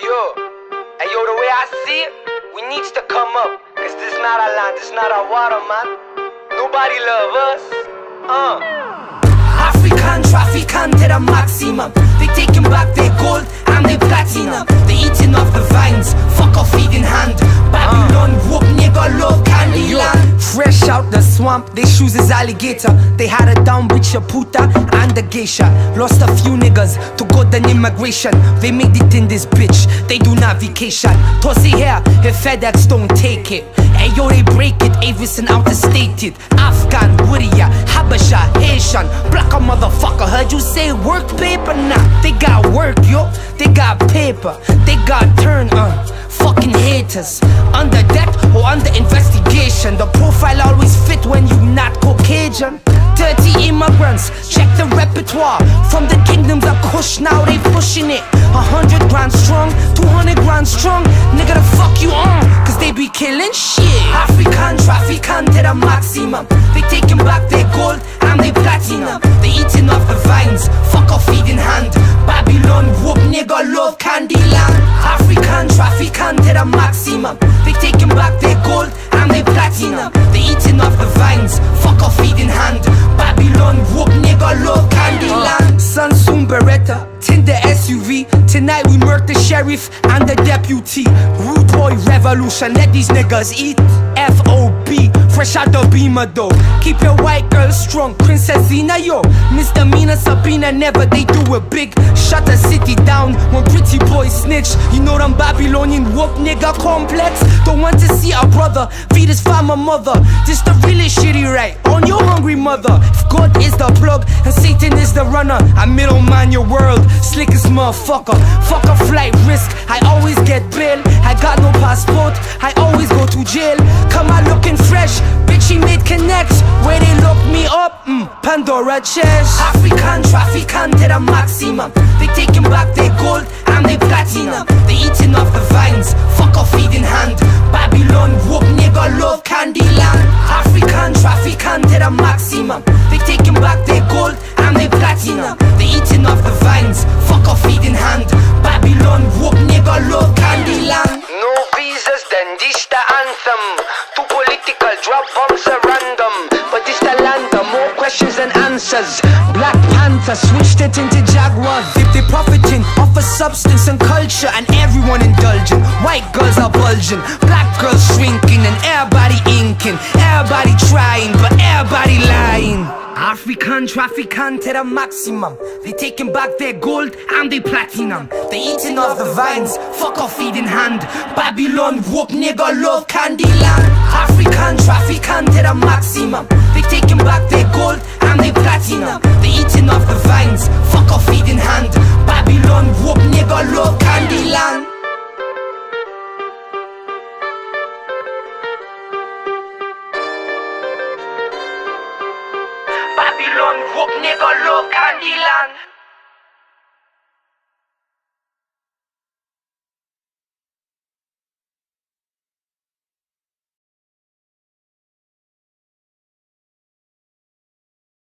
Yo, the way I see it, we needs to come up. Cause this not our land, this not our water, man. Nobody love us. African trafficant to the maximum. They taking back their gold and their platinum. They eating off the vines, fuck off feeding hand. Babylon, whoop nigga, love candy land. Fresh out the swamp, they shoes is alligator. They had it down with Shaputa and the geisha. Lost a few niggas to go the immigration. They made it in this bitch, they do not vacation. Tossy here, if FedEx don't take it. Ayo, they break it, Avis and out-of-stated. Afghan, Wuriya, Habasha, Haitian. Black a motherfucker, heard you say work paper? Nah, they got work, yo, they got paper. They got turn, fucking haters. Under death or under investigation. The profile always fit when you not Caucasian. 30 immigrants, check the repertoire. From the kingdoms of Kush, now they pushing it. 100 grand strong, 200 grand strong. Nigga, the fuck you on? Cause they be killing shit. African trafficant to the maximum. They taking back their gold and their platinum. They eating off the vines, fuck off feeding hand. Babylon, whoop nigga, love candy land. African trafficant to the maximum. They taking back their gold and their platinum. They eating off the vines, fuck off feeding hand. Babylon, whoop nigga, love candy land. Samsung Beretta, Tinder SUV. Tonight we murk the sheriff and the deputy. Rude boy revolution, let these niggas eat. FOB, fresh out the beamer though. Keep your white girl strong, Princess Zina yo. Misdemeanor Sabina never, they do it big. Shut the city down when pretty boys snitch. You know them Babylonian whoop nigga complex. Don't want to see our brother feed his farmer mother. This the realest shitty right on your hungry mother. If God is the plug and Satan is the runner, I middleman your world, slickest motherfucker. Fuck a flight risk, I always get bail. I got no passport, I always go to jail. Come out looking fresh, bitch he made connects. Where they look me up, Pandora chest. African trafficant to the maximum. They taking back their gold and their platinum. They eating off the vines, fuck off feeding hand. Babylon, whoop nigga, love candy land. African trafficant to the maximum. They taking back their gold and their platinum. They eating off the vines, fuck off feeding hand. Babylon, whoop nigga, love candy land. No visas, then this the anthem. Too political, drop bombs are random. But this the land, more questions than answers. Black Panther switched it into Jaguar. They profiting off of substance and culture, and everyone indulging. White girls are bulging, black girls shrinking, and everybody inking. Everybody trying, but everybody lying. African trafficant to the maximum. They taking back their gold and their platinum. They eating off the vines, fuck off feeding hand. Babylon, whoop nigga, love candy land. African trafficant to the maximum. They taking back their gold and their platinum. They eating off the vines, fuck off feeding hand. Babylon, whoop nigga, love candy land. Babylon, whoop nigga, love candy land.